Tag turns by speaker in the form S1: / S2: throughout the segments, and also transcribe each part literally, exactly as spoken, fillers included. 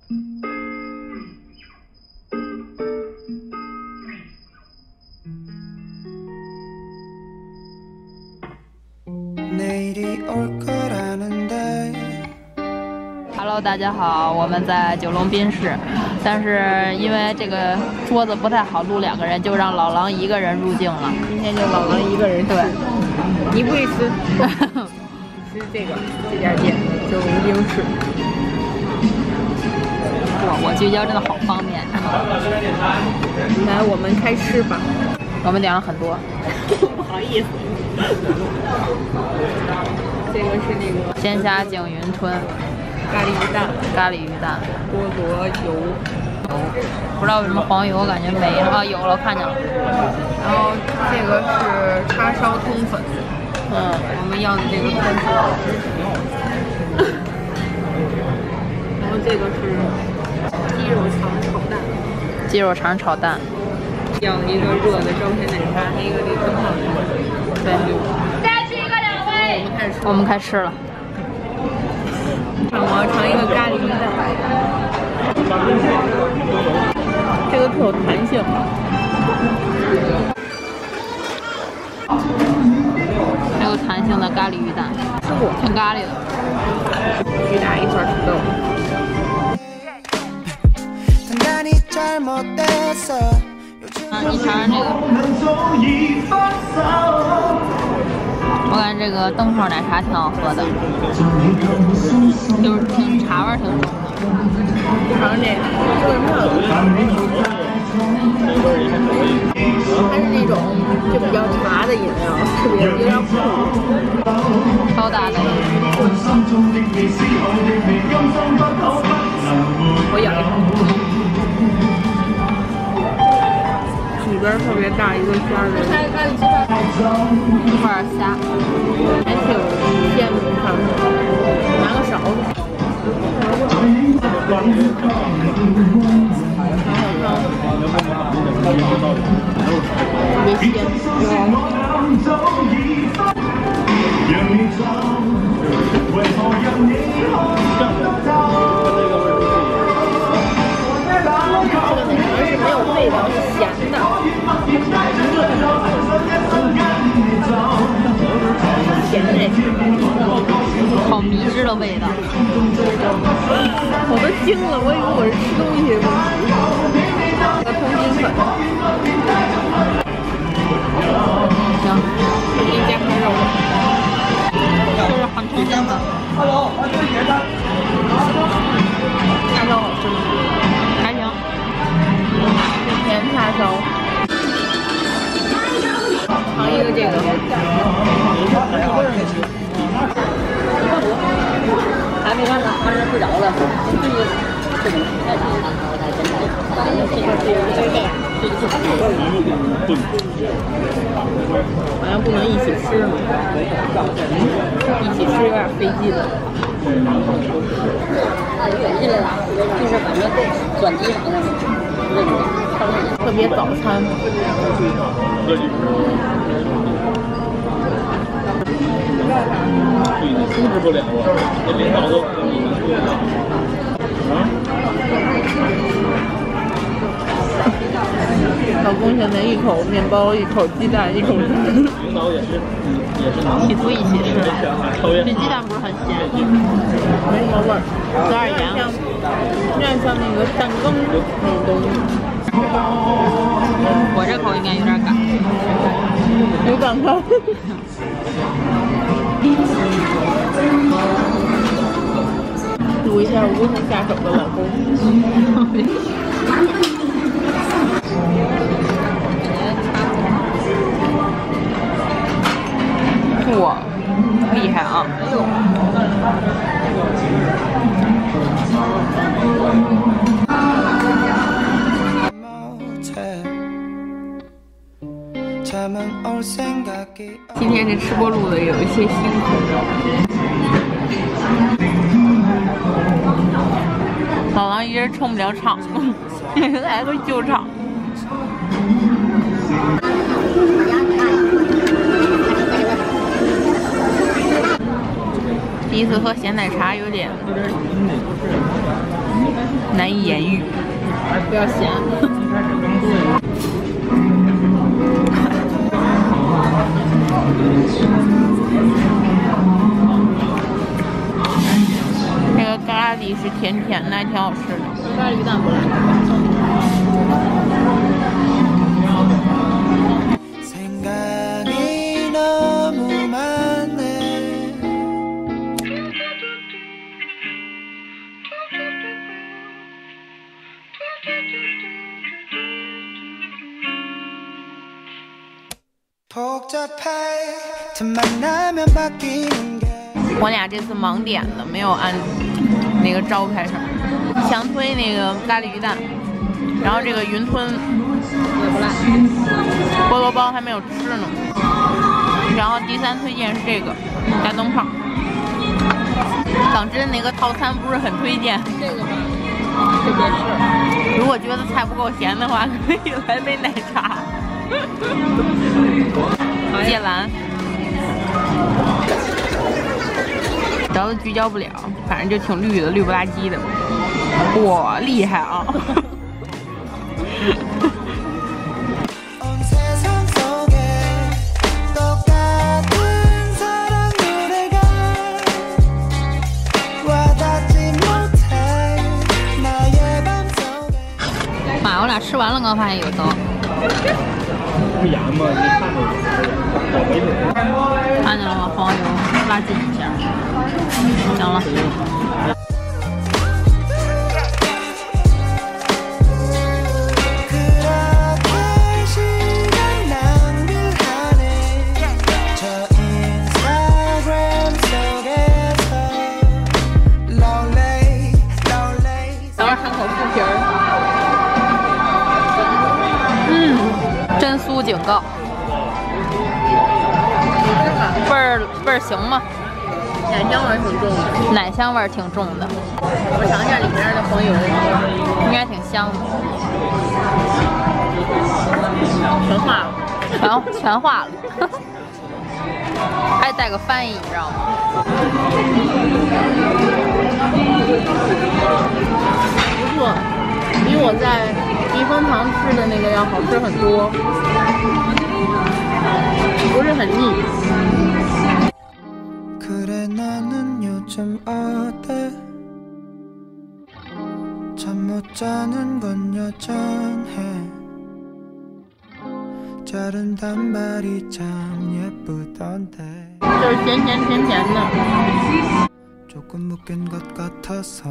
S1: Hello， 大家好，我们在九龙宾室，但是因为这个桌子不太好录两个人，就让老狼一个人入境了。
S2: 今天就老狼一个人吃，你不会吃？吃这个这家店九龙宾室。
S1: 哇，我聚焦真的好方便。
S2: 来，我们开吃吧。
S1: 我们点了很多，
S2: 不好意思。这个是那个
S1: 鲜虾景云吞。
S2: 咖喱鱼蛋，
S1: 咖喱鱼蛋，
S2: 多佐油，
S1: 油，不知道为什么黄油感觉没了啊，有了，看见了。
S2: 然后这个是叉烧通粉，嗯，我们要的这个通粉。然后这个是鸡肉肠炒蛋，
S1: 鸡肉肠炒蛋，
S2: 要一个热的招牌奶茶，一个这个泡面。
S1: 对。
S2: 再去一个两位。
S1: 我们开吃了。
S2: 我要尝一个咖喱鱼蛋，这个特有弹性。
S1: 还有弹性的咖喱鱼蛋，吃过，挺咖喱的。
S2: 巨大一块土豆。
S1: 啊，你尝尝这个。我感觉这个灯泡奶茶挺好喝的，就是挺茶味挺重的。
S2: 尝这个，它是那种就比较茶的饮料，特别有点苦，
S1: 超大的。
S2: 我咬一口，里边特别大一个虾仁，
S1: 一块虾，
S2: 还挺鲜的，看拿个勺子。特别鲜。这个奶茶是没有味道，是咸的。甜的，
S1: 好迷之的味道。
S2: 我都惊了，我以为我是吃东西的问题。个通心粉。
S1: 行，
S2: 给你加块肉。
S1: 就是很通心粉。
S2: 叉烧好吃吗？
S1: 还行。
S2: 甜叉烧。尝一个这个。
S3: 还没看呢，他是睡着了。
S2: 好像不能一起吃嘛，一起吃有点费劲。
S3: 远进来了，就是反正转机啥的，
S2: 特别早餐。
S4: 阻止不了啊！这领导都
S2: 老公现在一口面包，一口鸡蛋，一口吃。
S4: 领导也是也是
S1: 企图一起吃，这鸡蛋不是很咸，
S2: 没什么味儿，
S1: 有点盐。
S2: 有点像那个蛋羹那种东西。
S1: 我这口应该有点赶。
S2: 有赶快。读一下无从下手的老公。
S1: 哇，厉害啊！
S2: 今天这吃播录的有一些辛苦。
S1: 老狼一人冲不了场，来个救场。第一次喝咸奶茶，有点难以言喻。
S2: 不要咸。
S1: 那个咖喱是甜甜的，还挺好吃的。
S2: 咖喱鱼蛋不辣。
S1: 我俩这次盲点的，没有按那个招牌上，强推那个咖喱鱼蛋，然后这个云吞
S2: 也不辣，
S1: 菠萝包还没有吃呢，然后第三推荐是这个大灯泡。港真那个套餐不是很推荐，
S2: 这个吧，特别是
S1: 如果觉得菜不够咸的话，可以来杯奶茶。芥蓝。 找的聚焦不了，反正就挺绿的，绿不拉几的。哇，厉害啊！
S2: 妈，我俩吃完了，刚发现有刀。
S4: 不严吗？你看着我没准。
S2: 看见了吗？黄油拉近一下。行了。
S1: 酥警告，味儿味儿行吗？
S2: 奶香味儿挺重的，
S1: 奶香味儿挺重的。
S2: 我尝一下里面的黄油，
S1: 应该挺香的。
S2: 全化了，
S1: 全全化了，还带个翻译，你知道吗？
S2: 不错，比我在避风塘吃的那个要好吃很多，不是很腻。
S5: 그래 너는 요즘 어때? 잠 못 자는 건 여전해. 자른 단발이 참 예쁘던데.
S2: 就是甜甜甜甜的。
S5: 조금 묶인 것 같아서.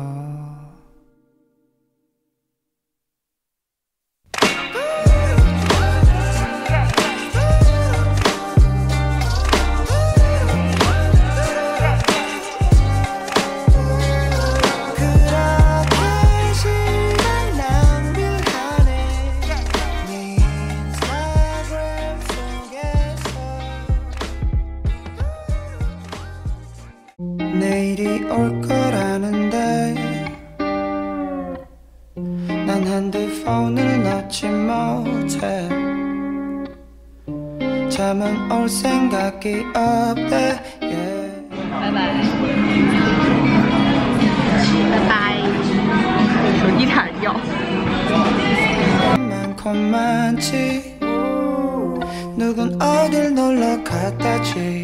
S5: 내일이 올 거라는데 난 핸드폰을 놓지 못해 잠은 올 생각이 없대 yeah.
S1: 拜拜，拜拜，手机差点掉。
S5: 많고 많지 누군 어딜 놀러 갔다지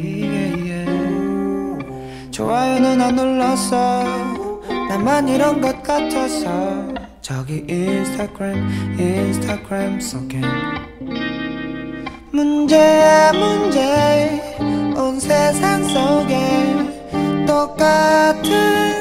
S5: 좋아요는 안 눌렀어 나만 이런 것 같아서 저기 인스타그램 인스타그램 속엔 문제야 문제 온 세상 속에 똑같은